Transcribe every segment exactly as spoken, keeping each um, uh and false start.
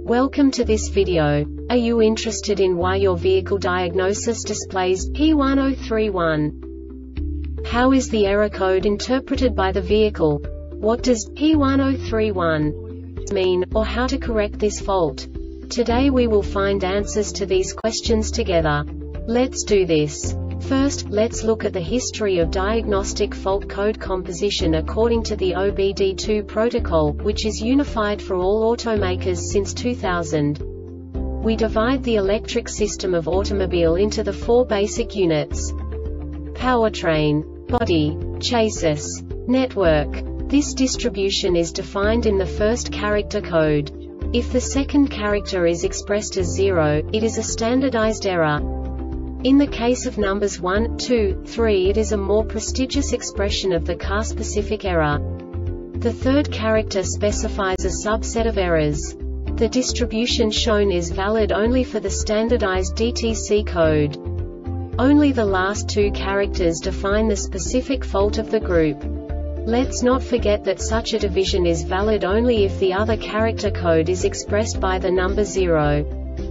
Welcome to this video. Are you interested in why your vehicle diagnosis displays P one zero three one? How is the error code interpreted by the vehicle? What does P one zero three one mean, or how to correct this fault? Today we will find answers to these questions together. Let's do this. First, let's look at the history of diagnostic fault code composition according to the O B D two protocol, which is unified for all automakers since two thousand. We divide the electric system of automobile into the four basic units: powertrain, body, chassis, network. This distribution is defined in the first character code. If the second character is expressed as zero, it is a standardized error. In the case of numbers one, two, three, it is a more prestigious expression of the car-specific error. The third character specifies a subset of errors. The distribution shown is valid only for the standardized D T C code. Only the last two characters define the specific fault of the group. Let's not forget that such a division is valid only if the other character code is expressed by the number zero.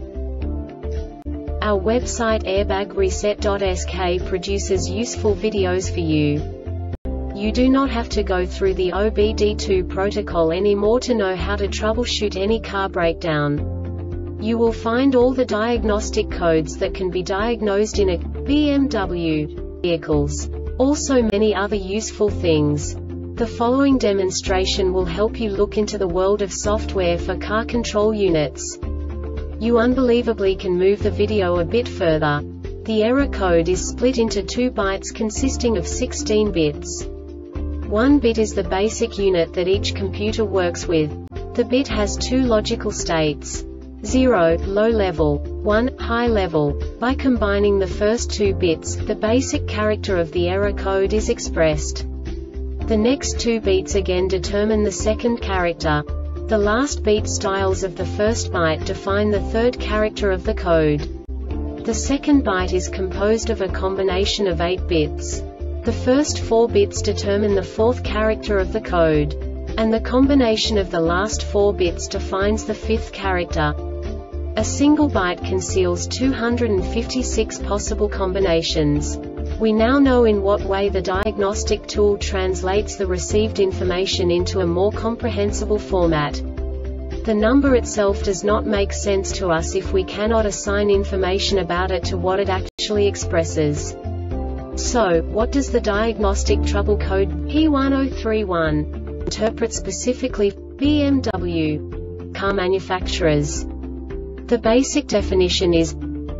Our website airbag reset dot S K produces useful videos for you. You do not have to go through the O B D two protocol anymore to know how to troubleshoot any car breakdown. You will find all the diagnostic codes that can be diagnosed in a B M W vehicles. Also many other useful things. The following demonstration will help you look into the world of software for car control units. You unbelievably can move the video a bit further. The error code is split into two bytes consisting of sixteen bits. One bit is the basic unit that each computer works with. The bit has two logical states: zero, low level, one, high level. By combining the first two bits, the basic character of the error code is expressed. The next two bits again determine the second character. The last beat styles of the first byte define the third character of the code. The second byte is composed of a combination of eight bits. The first four bits determine the fourth character of the code. And the combination of the last four bits defines the fifth character. A single byte conceals two hundred fifty-six possible combinations. We now know in what way the diagnostic tool translates the received information into a more comprehensible format. The number itself does not make sense to us if we cannot assign information about it to what it actually expresses. So, what does the diagnostic trouble code P one zero three one interpret specifically for B M W car manufacturers? The basic definition is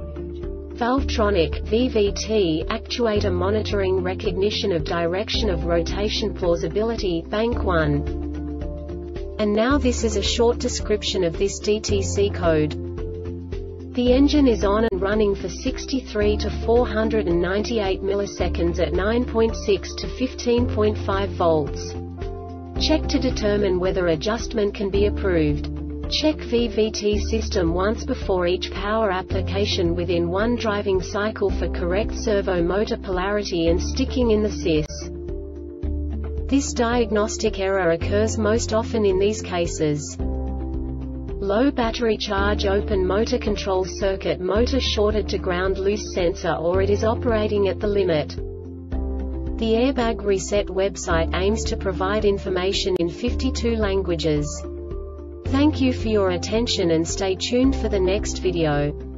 Valvetronic V V T actuator monitoring recognition of direction of rotation plausibility bank one. And now this is a short description of this D T C code. The engine is on and running for sixty-three to four hundred ninety-eight milliseconds at nine point six to fifteen point five volts. Check to determine whether adjustment can be approved. Check V V T system once before each power application within one driving cycle for correct servo motor polarity and sticking in the S I S. This diagnostic error occurs most often in these cases: low battery charge, open motor control circuit, motor shorted to ground, loose sensor, or it is operating at the limit. The Airbag Reset website aims to provide information in fifty-two languages. Thank you for your attention and stay tuned for the next video.